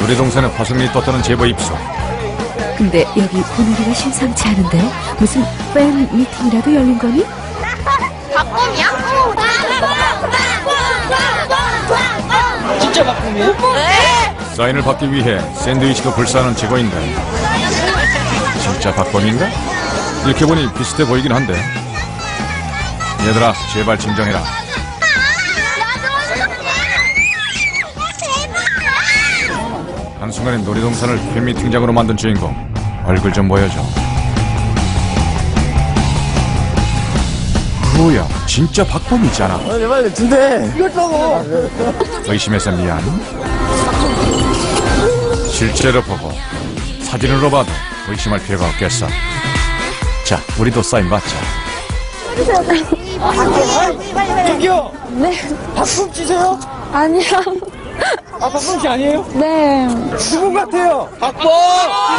놀이동산에 화성인이 떴다는 제보 입수. 근데 여기 분위기가 심상치 않은데? 무슨 팬 미팅이라도 열린 거니? 박범이야? 진짜 박범이에요? 네. 사인을 받기 위해 샌드위치도 불사하는 직원인데 진짜 박범인가? 이렇게 보니 비슷해 보이긴 한데. 얘들아, 제발 진정해라. 한순간에 놀이동산을 팬미팅장으로 만든 주인공, 얼굴 좀 보여줘. 뭐야, 진짜 박범이잖아. 제발 근데 이겼다고. 의심해서 미안. 실제로 보고 사진으로 봐도 의심할 필요가 없겠어. 자, 우리도 사인 받자. 저기요. 네. 박범 씨세요? 아니요. 아, 박범 씨 아니에요? 네. 누군 같아요? 박범!